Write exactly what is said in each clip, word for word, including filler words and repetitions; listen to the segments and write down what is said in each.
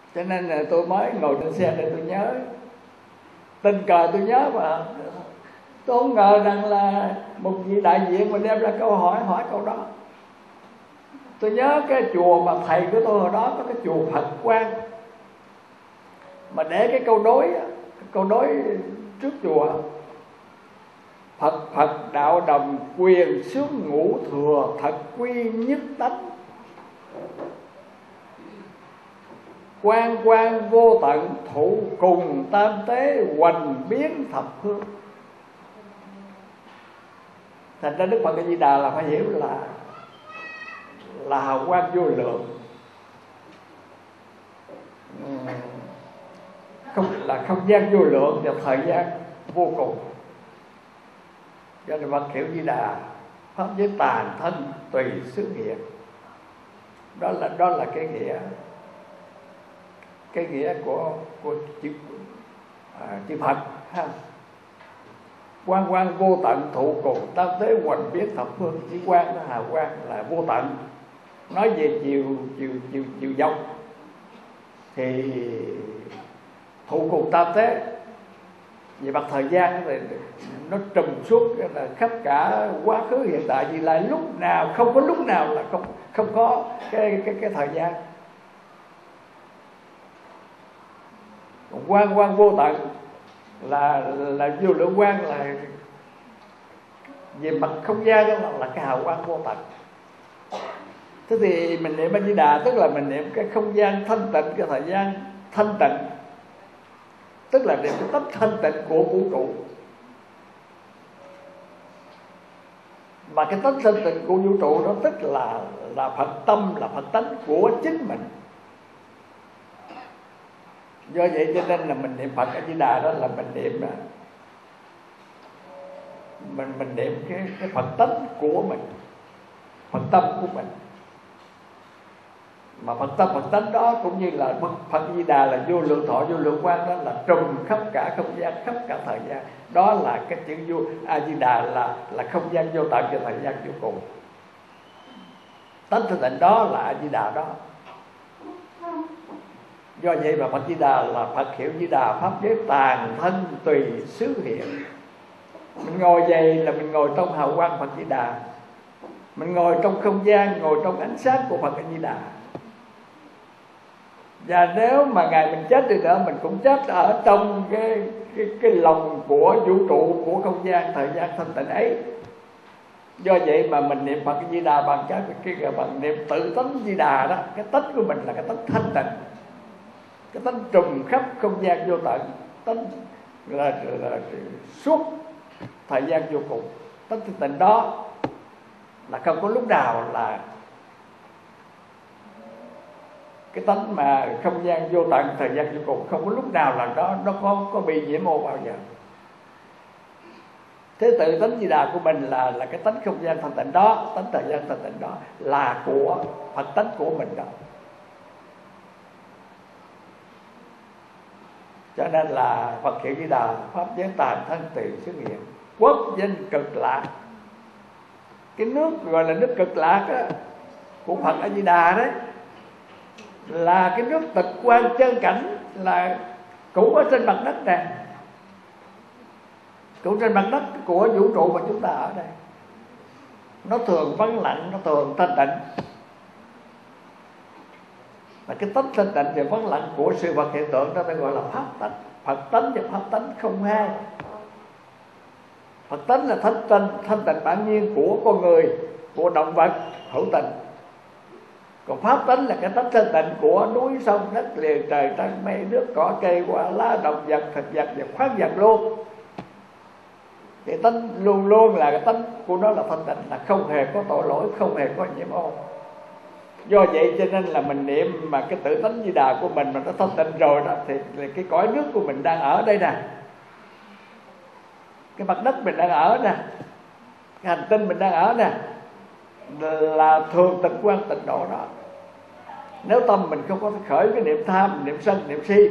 Cho nên là tôi mới ngồi trên xe để tôi nhớ, tình cờ tôi nhớ mà tôi không ngờ rằng là một vị đại diện mà đem ra câu hỏi hỏi câu đó. Tôi nhớ cái chùa mà thầy của tôi hồi đó có cái chùa Phật Quang, mà để cái câu đối cái câu đối trước chùa: Phật Phật đạo đồng quyền xướng ngũ thừa, thật quy nhất tánh. Quan quan vô tận, thụ cùng tam tế, hoành biến thập phương. Thành ra Đức Phật A Di Đà là phải hiểu là là hào quang vô lượng, không là không gian vô lượng và thời gian vô cùng. Cho nên Phật hiểu Di Đà pháp giới tàn thân tùy xứ hiện. Đó là đó là cái nghĩa cái nghĩa của của chữ à, chữ Phật ha. Quang quang vô tận, thụ cùng tam tế, hoành biến thập phương. Chữ quang nó hào quang là vô tận. Nói về chiều chiều chiều chiều dọc thì thụ cùng tam tế, về mặt thời gian thì nó trùm suốt là khắp cả quá khứ hiện tại vì lại, lúc nào không có lúc nào là không không có cái cái cái thời gian. Quang quang vô tận là là vô lượng quang, là về mặt không gian đó là, là cái hào quang vô tận. Thế thì mình niệm A Di Đà tức là mình niệm cái không gian thanh tịnh, cái thời gian thanh tịnh, tức là niệm cái tánh thanh tịnh của vũ trụ. Mà cái tánh thanh tịnh của vũ trụ đó tức là là Phật tâm, là Phật tánh của chính mình. Do vậy cho nên là mình niệm Phật A Di Đà đó là mình niệm mình mình niệm cái cái Phật tánh của mình, Phật tâm của mình. Mà Phật tâm Phật tánh đó cũng như là Phật A Di Đà là vô lượng thọ vô lượng quang, đó là trùm khắp cả không gian, khắp cả thời gian. Đó là cái chữ vô A Di Đà là là không gian vô tận và thời gian vô cùng. Tánh thanh tịnh đó là A Di Đà đó. Do vậy mà Phật Di Đà là Phật hiệu Di Đà pháp giới tàn thân tùy xứ hiện. Mình ngồi vậy là mình ngồi trong hào quang Phật Di Đà, mình ngồi trong không gian, ngồi trong ánh sáng của Phật A Di Đà. Và nếu mà ngày mình chết đi nữa, mình cũng chết ở trong cái cái cái lòng của vũ trụ, của không gian thời gian thanh tịnh ấy. Do vậy mà mình niệm Phật Di Đà bằng cái cái bằng niệm tự tánh Di Đà đó, cái tánh của mình là cái tánh thanh tịnh, cái tánh trùm khắp không gian vô tận, tánh là, là, là suốt thời gian vô cùng. Tánh thanh tịnh đó là không có lúc nào là cái tánh mà không gian vô tận thời gian vô cùng, không có lúc nào là nó nó có có bị nhiễm ô bao giờ. Thế tự tánh Di Đà của mình là là cái tánh không gian thanh tịnh đó, tánh thời gian thanh tịnh đó là của Phật tánh của mình đó. Cho nên là Phật hiệu Di Đà pháp giới tàn thân tùy xứ hiện, quốc danh cực lạc. Cái nước gọi là nước cực lạc đó, của Phật A Di Đà đấy, là cái nước tịch quan chân cảnh, là cũng ở trên mặt đất này, cũng trên mặt đất của vũ trụ mà chúng ta ở đây. Nó thường vắng lặng, nó thường thanh tịnh. Và cái tánh thanh tịnh và vắng lặng của sự vật hiện tượng đó ta gọi là pháp tánh. Phật tánh và pháp tánh không hai. Phật tánh là thanh tịnh, thanh tịnh bản nhiên của con người, của động vật hữu tình. Còn pháp tánh là cái tánh thanh tịnh của núi sông đất liền, trời trăng mây nước cỏ cây hoa lá động vật thực vật và khoáng vật luôn. Thì tánh luôn luôn là cái tánh của nó là thanh tịnh, là không hề có tội lỗi, không hề có nhiễm ô. Do vậy cho nên là mình niệm mà cái tự tánh Di Đà của mình mà nó thanh tịnh rồi đó, thì cái cõi nước của mình đang ở đây nè, cái mặt đất mình đang ở nè, cái hành tinh mình đang ở nè, là thường tịch quan tịnh độ đó. Nếu tâm mình không có khởi cái niệm tham, niệm sân, niệm si,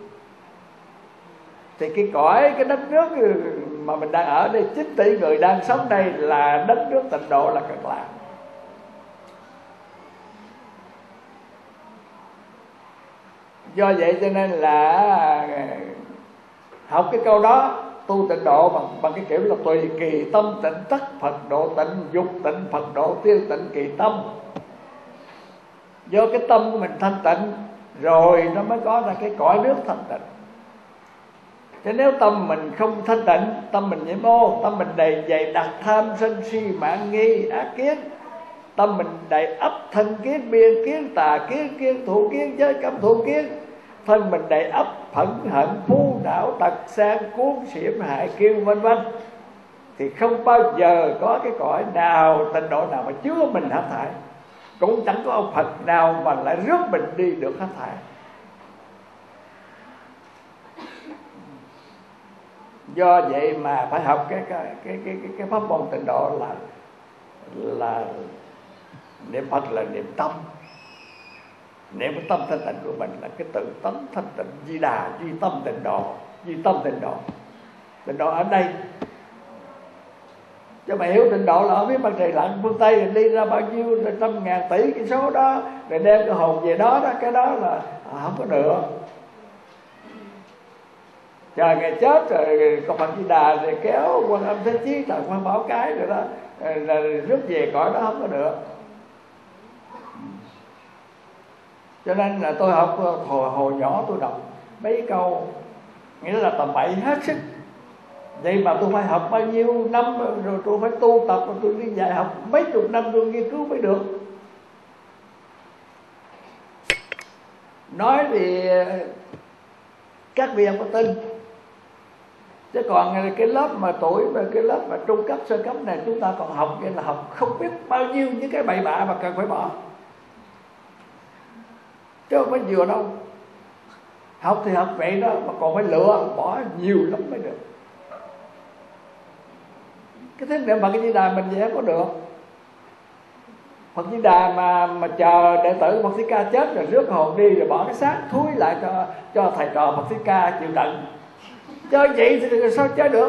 thì cái cõi, cái đất nước mà mình đang ở đây, chín tỷ người đang sống đây là đất nước tịnh độ, là Cực Lạc. Do vậy cho nên là học cái câu đó, tu tịnh độ bằng, bằng cái kiểu là tùy kỳ tâm tịnh tất Phật độ tịnh, dục tịnh Phật độ tiêu tịnh kỳ tâm. Do cái tâm của mình thanh tịnh rồi nó mới có ra cái cõi nước thanh tịnh. Chứ nếu tâm mình không thanh tịnh, tâm mình nhiễm ô, tâm mình đầy dày đặc tham sân si mạn nghi ác kiến, tâm mình đầy ấp thân kiến biên kiến tà kiến kiến thủ kiến giới cấm thủ kiến, thân mình đầy ấp phẫn hận phú não tật sang cuốn xiểm hại kiêu vân vân, thì không bao giờ có cái cõi nào tịnh độ nào mà chứa mình hết thảy. Cũng chẳng có ông Phật nào mà lại rước mình đi được hết thảy. Do vậy mà phải học cái cái cái cái cái, cái pháp môn tịnh độ là là niệm Phật là niệm tâm. Niệm cái tâm thanh tịnh của mình là cái tự tánh thanh tịnh Di Đà, duy tâm tịnh độ, duy tâm tịnh độ. Tịnh độ ở đây, chứ mà hiểu tịnh độ là ở phía mặt trời lặn phương Tây rồi đi ra bao nhiêu trăm ngàn tỷ cái số đó, rồi đem cái hồn về đó đó, cái đó là à, không có được. Chờ ngày chết rồi còn Phật Di Đà rồi kéo Quan Âm Thế Chí trời Quan Bảo Cái rồi đó, rồi rước về cõi đó không có được. Cho nên là tôi học hồi, hồi nhỏ tôi đọc mấy câu, nghĩa là tầm bậy hết sức. Vậy mà tôi phải học bao nhiêu năm rồi tôi phải tu tập, rồi tôi đi dạy học mấy chục năm tôi nghiên cứu mới được. Nói thì các vị không có tin, chứ còn cái lớp mà tuổi mà cái lớp mà trung cấp sơ cấp này chúng ta còn học, nghĩa là học không biết bao nhiêu những cái bậy bạ mà cần phải bỏ, chứ không phải vừa đâu. Học thì học vậy đó, mà còn phải lựa bỏ nhiều lắm mới được. Cái thế niệm Phật Di Đà mình vậy có được. Phật Di Đà mà mà chờ đệ tử Phật Thích Ca chết rồi rước hồn đi, rồi bỏ cái xác thúi lại cho cho thầy trò Phật Thích Ca chịu trận. Chơi vậy thì sao chơi được?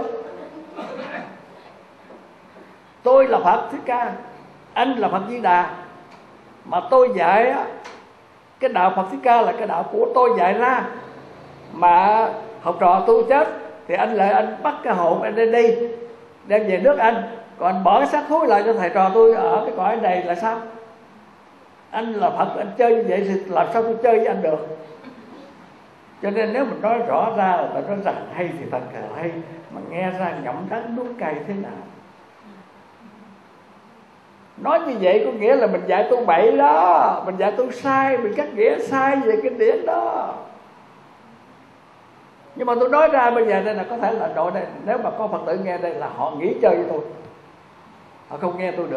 Tôi là Phật Thích Ca, anh là Phật Di Đà, mà tôi dạy á, cái đạo Phật Thích Ca là cái đạo của tôi dạy ra. Mà học trò tôi chết thì anh lại anh bắt cái hồn anh đi đi đem về nước anh, còn bỏ cái xác thúi lại cho thầy trò tôi ở cái cõi này là sao? Anh là Phật, anh chơi như vậy thì làm sao tôi chơi với anh được? Cho nên nếu mình nói rõ ra là nói rằng hay thì thật là hay, mà nghe ra ngậm đắng nuốt cay thế nào. Nói như vậy có nghĩa là mình dạy tu bậy đó, mình dạy tu sai, mình cắt nghĩa sai về kinh điển đó. Nhưng mà tôi nói ra bây giờ đây là có thể là đội đây, nếu mà có Phật tử nghe đây là họ nghĩ chơi với tôi, họ không nghe tôi được.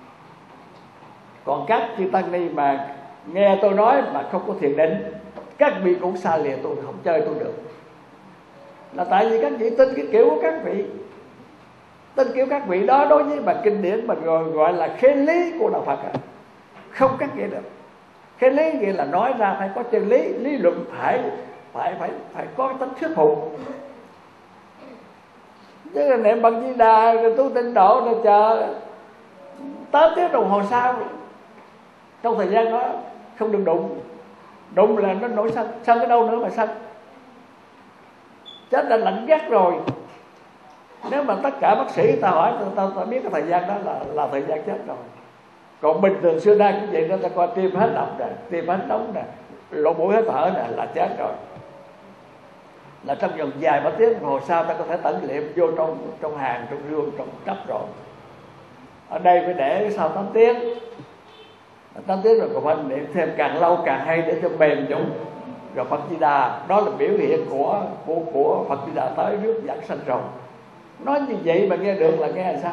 Còn các chư tăng ni mà nghe tôi nói mà không có thiền định, các vị cũng xa lìa tôi, không chơi tôi được. Là tại vì các vị tin cái kiểu của các vị, tin kiểu các vị đó đối với bài kinh điển mình gọi, gọi là khế lý của đạo Phật à. Không cắt nghĩa được. Khế lý nghĩa là nói ra phải có chân lý, lý luận phải phải phải phải có cái tính thuyết phục. Chứ là niệm Phật Di Đà rồi tu tịnh độ rồi chờ tám tiếng đồng hồ sau, trong thời gian đó không được đụng, đụng là nó nổi sân, sân ở đâu nữa mà sân. Chết đã lạnh gắt rồi. Nếu mà tất cả bác sĩ ta hỏi ta, ta, ta biết cái thời gian đó là là thời gian chết rồi. Còn bình thường xưa nay cũng vậy đó, ta coi tim hết độc nè, tim hết nóng nè, lỗ mũi hết thở nè là chết rồi. Là trong vòng vài ba tiếng hồ sau ta có thể tẩn liệm vô trong trong hàng, trong rương, trong trắp rồi. Ở đây phải để sau tám tiếng, tám tiếng rồi còn phải niệm thêm càng lâu càng hay để cho bền vững. Rồi Phật Di Đà đó là biểu hiện của của của Phật Di Đà tới rước giảng sanh rồi. Nói như vậy mà nghe được là nghe là sao?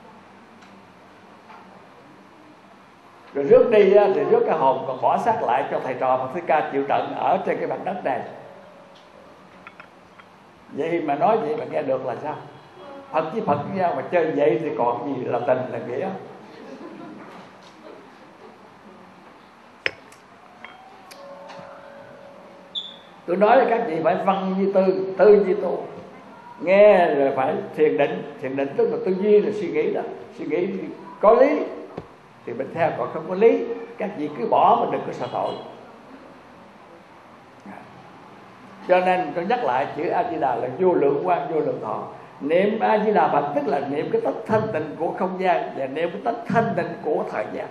Rồi rước đi thì rước cái hồn, còn bỏ xác lại cho thầy trò Phật Thích Ca chịu trận ở trên cái mặt đất này. Vậy mà nói vậy mà nghe được là sao? Phật với Phật với nhau mà chơi vậy thì còn gì là tình là nghĩa. Tôi nói là các vị phải văn như tư, tư như tu. Nghe rồi phải thiền định. Thiền định tức là tư duy là suy nghĩ đó. Suy nghĩ có lý thì mình theo, còn không có lý các vị cứ bỏ mà đừng có sợ tội. Cho nên tôi nhắc lại chữ A Di Đà là vô lượng quang vô lượng thọ. Niệm A Di Đà Phật tức là niệm cái tánh thanh tịnh của không gian và niệm cái tánh thanh tịnh của thời gian.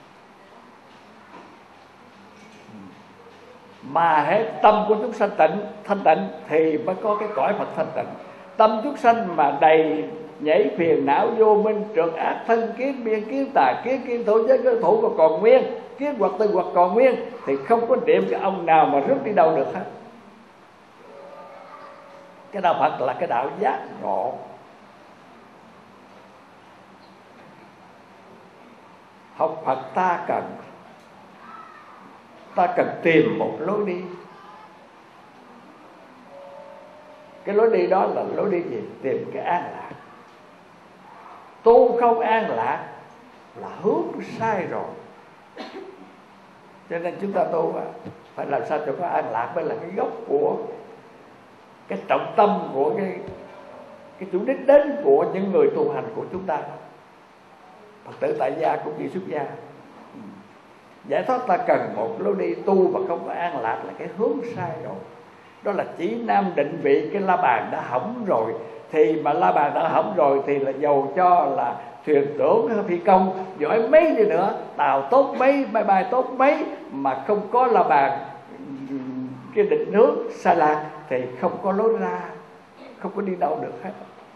Mà hết tâm của chúng sanh tịnh thanh tịnh thì mới có cái cõi Phật thanh tịnh. Tâm chúng sanh mà đầy nhảy phiền não vô minh trượt ác thân kiến biên kiến tà kiến kiến thủ giới cái thủ còn còn nguyên, kiến hoặc tư hoặc còn nguyên, thì không có niệm cái ông nào mà rước đi đâu được hết. Cái đạo Phật là cái đạo giác ngộ. Học Phật ta cần ta cần tìm một lối đi. Cái lối đi đó là lối đi gì? Tìm cái an lạc. Tu không an lạc là hướng sai rồi. Cho nên chúng ta tu phải làm sao cho có an lạc mới là cái gốc của cái trọng tâm của cái cái chủ đích đến của những người tu hành của chúng ta. Phật tử tại gia cũng như xuất gia. Giải thoát ta cần một lối đi, tu mà không có an lạc là cái hướng sai rồi. Đó là chỉ nam định vị cái la bàn đã hỏng rồi. Thì mà la bàn đã hỏng rồi thì là dầu cho là thuyền trưởng phi công giỏi mấy đi nữa, tàu tốt mấy, máy bay tốt mấy, mà không có la bàn cái định hướng sai lạc thì không có lối ra, không có đi đâu được hết.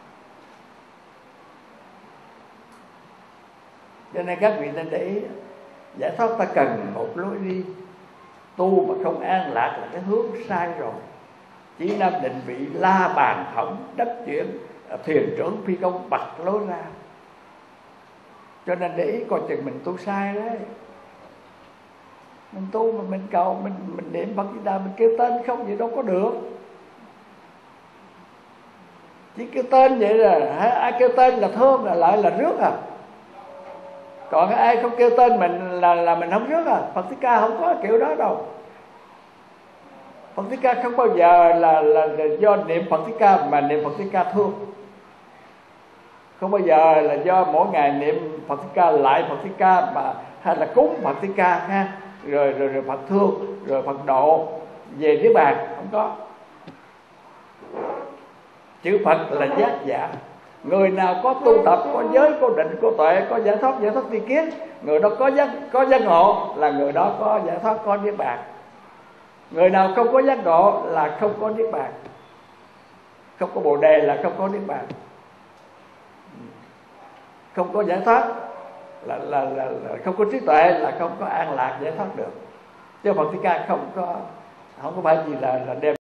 Cho nên các vị nên để ý, giải thoát ta cần một lối đi, tu mà không an lạc là cái hướng sai rồi. Chỉ nam định vị la bàn hỏng, đất chuyển, thuyền trưởng phi công bật lối ra. Cho nên để ý coi chừng mình tu sai đấy. Mình tu mà mình cầu, mình mình niệm Phật Di Đà, mình kêu tên không vậy đâu có được. Chỉ kêu tên vậy là ai kêu tên là thơm là lại là rước à. Còn ai không kêu tên mình là là mình không rước à. Phật Thích Ca không có kiểu đó đâu. Phật Thích Ca không bao giờ là, là, là do niệm Phật Thích Ca mà niệm Phật Thích Ca thương. Không bao giờ là do mỗi ngày niệm Phật Thích Ca lại Phật Thích Ca mà hay là cúng Phật Thích Ca ha, rồi rồi rồi Phật thương, rồi Phật độ về niết bàn, không có. Chữ Phật là giác giả. Người nào có tu tập, có giới, có định, có tuệ, có giải thoát, giải thoát tri kiến, người đó có giác có giác ngộ là người đó có giải thoát, có niết bàn. Người nào không có giác ngộ là không có niết bàn. Không có bồ đề là không có niết bàn. Không có giải thoát là, là, là, là không có trí tuệ là không có an lạc giải thoát được. Chứ Phật Thích Ca không có không có phải gì là, là đem